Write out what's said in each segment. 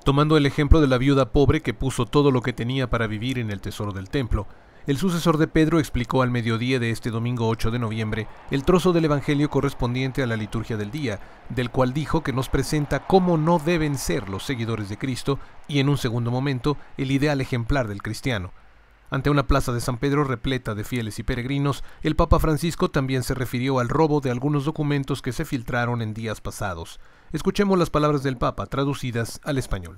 Tomando el ejemplo de la viuda pobre que puso todo lo que tenía para vivir en el tesoro del templo, el sucesor de Pedro explicó al mediodía de este domingo 8 de noviembre el trozo del Evangelio correspondiente a la liturgia del día, del cual dijo que nos presenta cómo no deben ser los seguidores de Cristo y, en un segundo momento, el ideal ejemplar del cristiano. Ante una plaza de San Pedro repleta de fieles y peregrinos, el Papa Francisco también se refirió al robo de algunos documentos que se filtraron en días pasados. Escuchemos las palabras del Papa traducidas al español.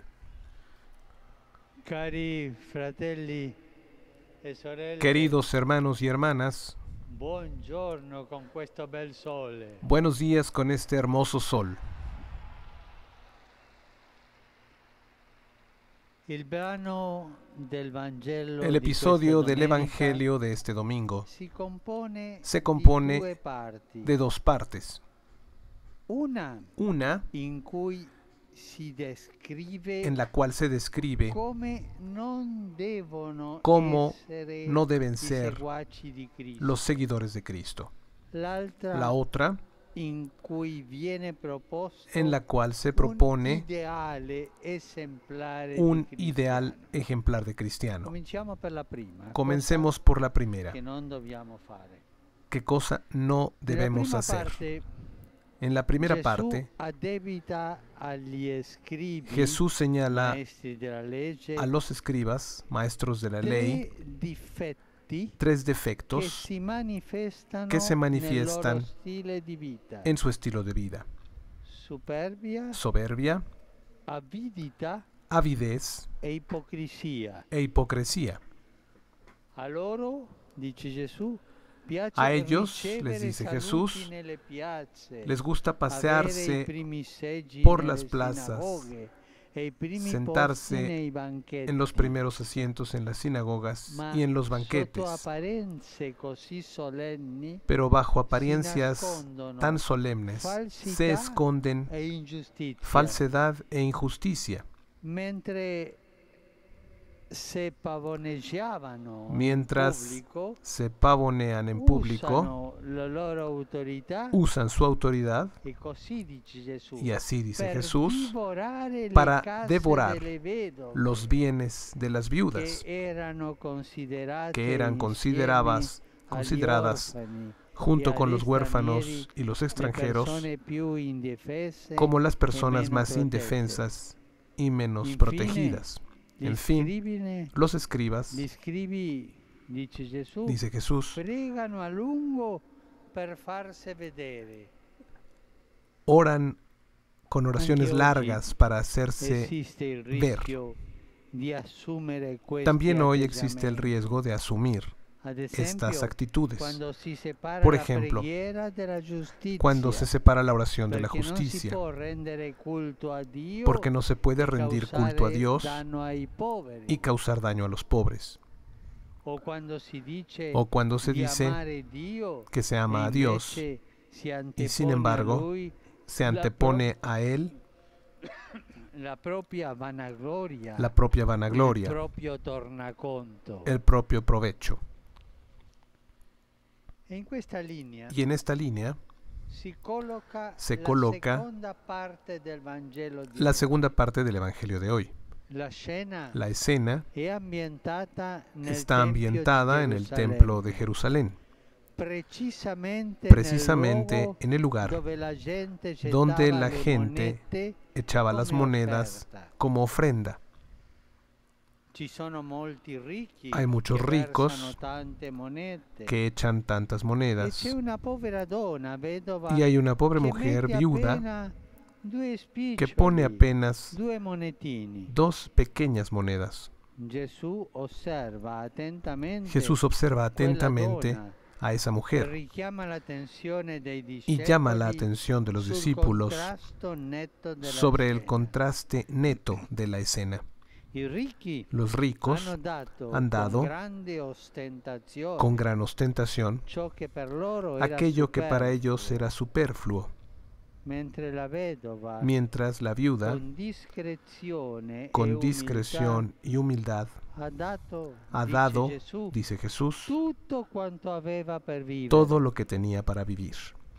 Cari fratelli e sorelle, Queridos hermanos y hermanas, buongiorno con questo bel sole. buenos días con este hermoso sol. Il brano del Vangelo El di episodio questa del domenica Evangelio de este domingo se compone compone di due parti. de dos partes. Una Una in cui si descrive en la cual se describe come non devono cómo essere no deben i ser seguaci di Cristo. los seguidores de Cristo. L'altra La otra in cui viene proposto en la cual se un propone ideale esemplare un di cristiano. ideal ejemplar de cristiano. Cominciamo per la prima. Comencemos por la primera. Cosa che non dobbiamo fare. ¿Qué cosa no debemos Nella prima hacer? parte, En la primera Gesù parte, addebita agli scribi, Jesús señala maestri della legge, a los escribas, maestros de la ley, tre difetti tres che defectos si manifestano, que se nel manifiestan loro stile di vita. en su estilo de vida: Superbia, soberbia, avidità avidez e ipocrisia. e hipocresía. A loro, dice Gesù, piace A ellos, ricevere les dice saluti Jesús, nelle piazze, les gusta avere i pasearse primi seggi por nelle las plazas, sinagoghe e i primi sentarse posti nei banchetti. en los primeros asientos en las sinagogas Ma y en los sotto banquetes, apparenze così solenni pero bajo si apariencias nascondono tan solemnes se falsità esconden e ingiustizia, falsedad e injusticia. mentre se pavoneggiavano Mientras in pubblico, se pavonean en público, usano la loro autorità usan su autoridad, e così dice Gesù, y así dice per Jesús, divorare le para case devorar delle vedove, los bienes de las viudas, che erano considerate que consideradas insieme agli orfani junto e con agli los huérfanos stranieri, y los le extranjeros, persone più indefese como las e personas meno más protette. indefensas y menos Infine, protegidas. Gli En fin, los gli escribas, scribi, dice Gesù, dice Jesús, pregano a lungo per farsi vedere. oran con oraciones Anche oggi largas para hacerse Esiste il ver. rischio di assumere questi También hoy existe el atteggiamenti. riesgo de asumir Ad estas esempio, actitudes. quando si separa Por la ejemplo, preghiera della giustizia, Cuando se separa la oración de la perché non si justicia, può rendere culto a Dio porque no se puede e rendir causare culto a Dios danno ai poveri. y causar daño a los pobres. O cuando si dice O cuando se di dice amare Dio que se ama e a Dios invece si y sin antepone a embargo Lui se la antepone a Él la propria vanagloria, la propia il vanagloria, proprio tornaconto. el propio provecho. E in questa linea Y en esta línea se coloca coloca la seconda parte del Vangelo di la oggi. segunda parte del Evangelio de hoy. La scena La escena è ambientata nel está Tempio di ambientada en el Gerusalemme, templo de Jerusalén, precisamente precisamente nel luogo en el lugar dove la gente donde gettava la le gente monete echaba las come monedas offerta. como ofrenda. Ci sono molti ricchi Hay muchos che ricos versano tante monete. que echan tantas E monedas, c'è una povera donna vedova y hay una pobre che mujer mette viuda appena due que pone spiccioli, apenas due monetini. dos pequeñas monedas. Gesù osserva attentamente Jesús observa quella atentamente donna a esa e mujer richiama l'attenzione dei y llama la discepoli atención de los sul discípulos contrasto netto della sobre el scena. contraste neto de la escena. I ricchi Los ricos han dado con grande ostentazione con gran ostentación ciò che per loro era aquello que para superfluo, ellos era superfluo, mentre la vedova mientras la viuda, con discreción y humildad, ha dato, ha dice dado, Gesù, dice Jesús, tutto quanto aveva per vivere. todo lo que tenía para vivir.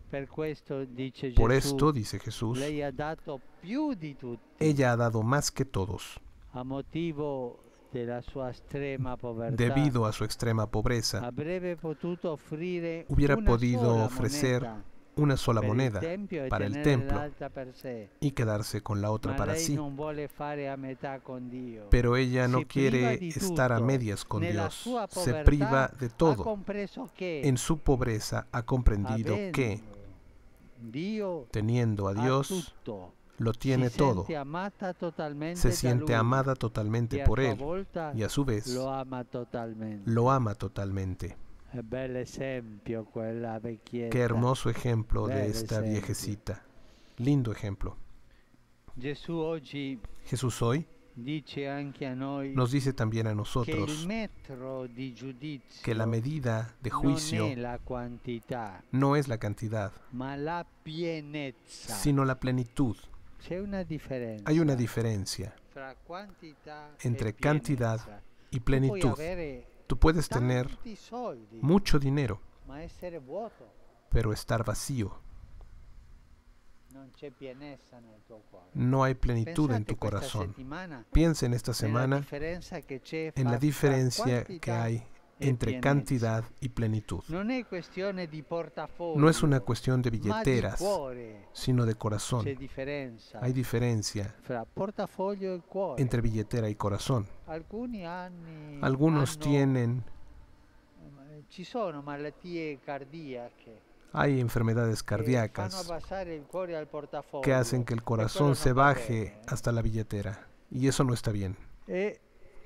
Per questo dice Por Gesù, esto, dice Jesús, lei ha dato più di tutti, ella ha dado más que todos, a motivo della sua estrema povertà. debido a su extrema pobreza. Avrebbe potuto offrire Hubiera una podido sola ofrecer moneta una sola per il moneda tempio e para el tenere templo l'altra per sé. y quedarse con la otra Ma para lei sí. non vuole fare a metà con Dio. Pero ella no Si priva quiere di estar a tutto. medias con Nella Dios. sua Se povertà priva de ha todo. compreso che En su pobreza ha comprendido que, avendo Dio teniendo a ha Dios, tutto, lo tiene si todo. sente amata totalmente Se da siente lui, amada totalmente e a por sua Él volta y a su vez lo ama totalmente. lo ama totalmente. È bel esempio quella vecchietta. Qué hermoso ejemplo de Bel esta esempio. viejecita. Lindo ejemplo. Gesù oggi Jesús hoy dice anche a noi nos dice también a che il nosotros metro di giudizio que la medida de non juicio è la quantità, no es la cantidad, ma la pienezza. sino la plenitud. C'è una differenza. Hay una diferencia fra quantità entre e cantidad pienezza. y Tu puoi plenitud. avere Tú puedes tener tanti soldi, mucho dinero, ma essere vuoto. pero estar vacío. Non c'è pienezza nel tuo cuore. No hay plenitud en Pensate tu questa corazón. settimana Piensa en esta nella semana differenza che c'è en la fra diferencia que quantità hay e entre pienezza. cantidad y plenitud. Non è questione di portafoglio, No es una cuestión de ma di billeteras, cuore. sino de C'è corazón. differenza Hay diferencia fra portafoglio e cuore. entre billetera y corazón. Algunos tienen, ci sono malattie cardiache hay enfermedades che fanno cardíacas abbassare il cuore al portafoglio. que hacen que el E quello corazón non se va baje bene. hasta la billetera. Y eso no está bien. E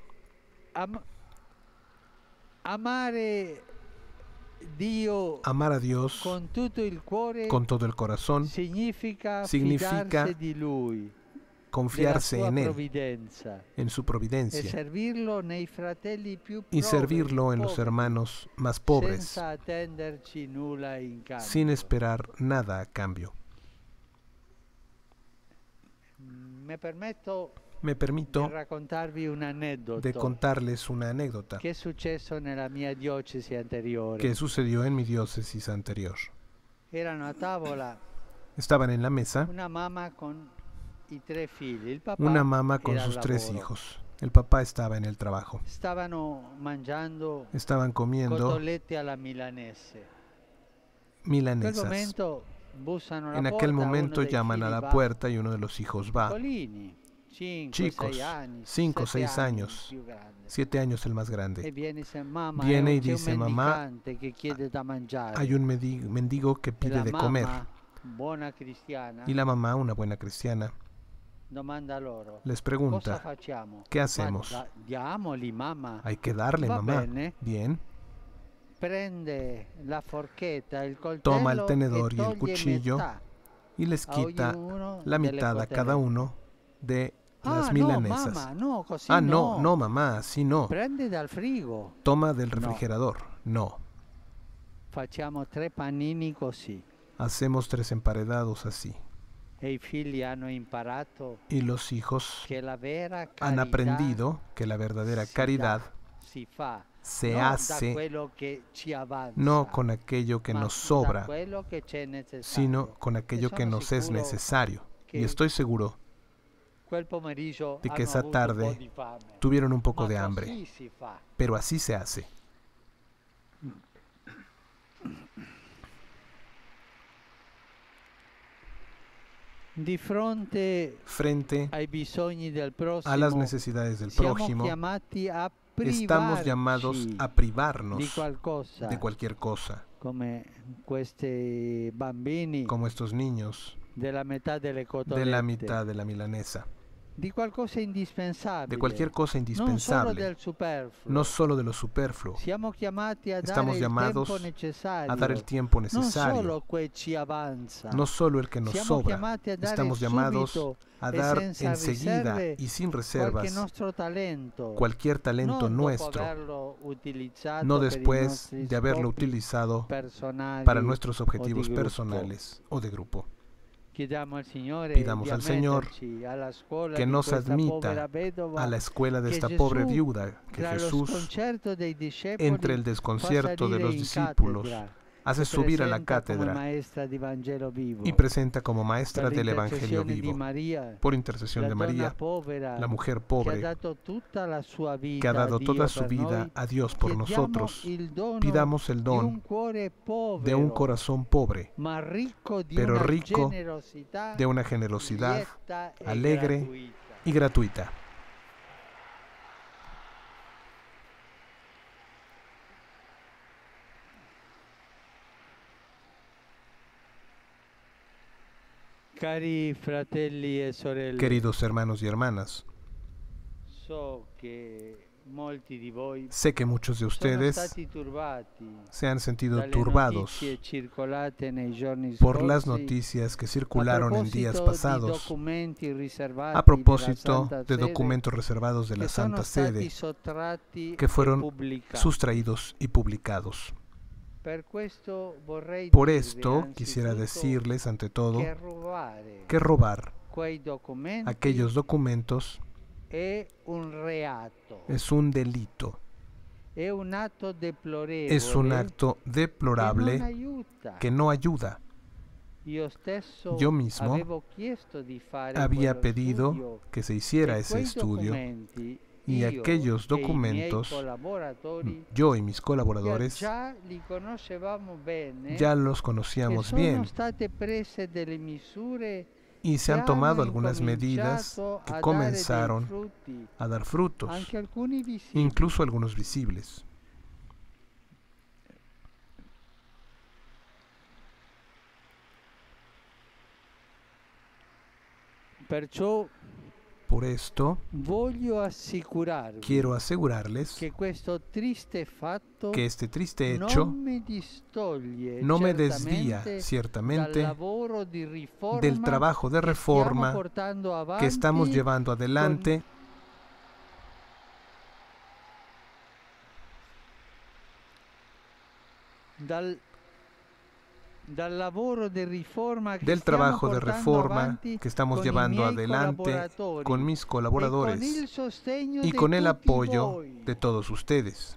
amare Dio Amar a Dios con tutto il cuore con todo el corazón, significa significa fidarsi di Lui, confiarse della sua en Él, provvidenza, en su e providencia, servirlo nei fratelli più y poveri, servirlo en los hermanos más pobres, senza attenderci nulla in cambio. sin esperar nada a cambio. Me permito di raccontarvi un aneddoto de contarles una anécdota che è successo nella mia diocesi anteriore. que sucedió en mi diócesis anterior. Erano a tavola Estaban en la mesa una mamma con i 3 figli, il papà una mamá con era al sus 3 lavoro. hijos. El papá estaba en el trabajo. Stavano mangiando Estaban comiendo cotolette alla milanese. In quel milanesas. momento bussano alla En porta, aquel uno momento dei llaman a figli la va, puerta y uno de los hijos va. piccolini, 5, Chicos, 6 anni, 5 o 7 6 anni, años, più grande. 7 años el más E grande. viene e dice, mamma, Viene y c'è dice, un mamá, mendicante che chiede da mangiare. Hay un mendigo que E pide la de comer. mamma, buona cristiana, Y la mamá, una buena cristiana, domanda loro, les cosa pregunta, facciamo? ¿qué hacemos? Ma diamoli, mamma. Hay que darle, Va mamá. bene. Bien. Prende la forchetta, il coltello Toma el tenedor e y el toglie cuchillo metà y les a quita ognuno la delle mitad a cada cotolette. uno de las Ah, milanesas. no, mamma, no, così Ah, no, no, mamá, así no. Prende dal frigo. Toma del No. refrigerador. No. Facciamo 3 panini così. Hacemos 3 emparedados así. E i figli hanno imparato Y los hijos che la vera han carità aprendido que la verdadera si caridad dà, si fa, se no da hace quello che ci avanza, no con aquello que ma nos da sobra, quello che c'è necessario. sino con aquello E que sono nos es sicuro necesario. che Y estoy seguro quel pomeriggio de que hanno esa avuto un po' tarde di fame. tuvieron un poco Ma de così hambre, si fa. pero así se hace. Di fronte Frente ai bisogni del prossimo, a las necesidades del siamo prójimo, chiamati a estamos llamados privarci a privarnos di qualcosa, de cualquier cosa, come questi bambini como estos niños, della metà delle de cotolette, la mitad de la milanesa, di qualcosa indispensabile, de cualquier cosa non solo indispensable, del superfluo. no solo de lo superfluo. Siamo chiamati a Estamos dare il llamados tempo necessario, a dar el tiempo non necesario, solo quel ci avanza. no solo el que nos Siamo sobra. chiamati a dare Estamos llamados subito a e dar senza enseguida riserve y sin qualche reservas nostro talento, cualquier talento non dopo nuestro, averlo utilizzato no per i después nostri de haberlo scopi utilizado personali para nuestros o objetivos di gruppo. personales o de grupo. Chiediamo al Signore Pidamos di al Señor ammetterci alla scuola que di nos questa admita povera vedova, a la escuela de que esta Jesús, pobre viuda, que tra lo Jesús, sconcerto dei discepoli, entre el fa desconcierto de salire los in discípulos, cattedra hace subir a la cátedra y presenta como maestra del Evangelio vivo, por intercesión de María, la mujer pobre, que ha dado toda su vida a Dios por nosotros. Pidamos el don de un corazón pobre, pero rico de una generosidad alegre y gratuita. Cari fratelli e sorelle, Queridos hermanos y hermanas, so che molti di voi sé que muchos de sono ustedes stati turbati se han sentido dalle turbados notizie circolate nei giorni por las scorsi noticias que a circularon en días proposito di pasados documenti riservati a propósito della Santa de Sede documentos reservados de la che sono Santa stati Sede sottratti que e fueron pubblicati. sustraídos y publicados. Per questo vorrei Por dirvi esto quisiera anzitutto decirles ante todo che que robar quei documenti aquellos documentos è un reato, es un delito, è un atto deplorevole es un acto che non deplorable aiuta. que no ayuda. Io stesso Yo mismo avevo chiesto di fare Había quello pedido studio que se hiciera e ese quei estudio documenti y io aquellos e i miei documentos, collaboratori yo y mis colaboradores già li conoscevamo bene, ya los che conocíamos sono bien state prese delle misure y se han che tomado hanno algunas medidas incominciato que a dare dei comenzaron frutti, a dar frutos, anche alcuni visibili. incluso algunos visibles. Perciò Por esto voglio assicurarvi quiero asegurarles che questo triste fatto que este triste hecho non mi distoglie no me certamente desvía dal ciertamente lavoro di riforma del trabajo de che stiamo reforma portando avanti, que estamos llevando adelante dal lavoro di riforma che del stiamo trabajo de portando reforma avanti que estamos con i llevando miei adelante collaboratori con mis e con colaboradores il sostegno y di con el tutti apoyo voi. de todos ustedes.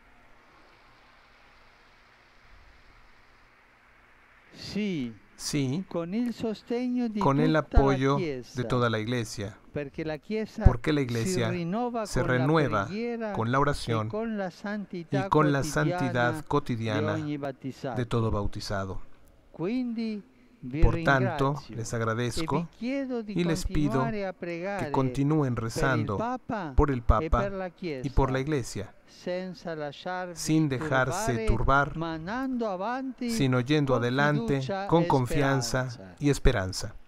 Sì, Sí, con il sostegno di con el tutta la apoyo Chiesa, de toda la Iglesia, perché la Chiesa porque la si Iglesia rinnova se con la renueva preghiera con la e oración con la santità y con la quotidiana santidad di cotidiana ogni battesimo. de todo bautizado. Quindi vi Por tanto, ringrazio les e vi agradezco chiedo di y les pido continuare a pregare que continúen per il rezando Papa por el e Papa per la Chiesa, y por la Iglesia, senza lasciarvi sin dejarse turbar, ma andando avanti sino yendo con adelante fiducia con e confianza speranza. y esperanza.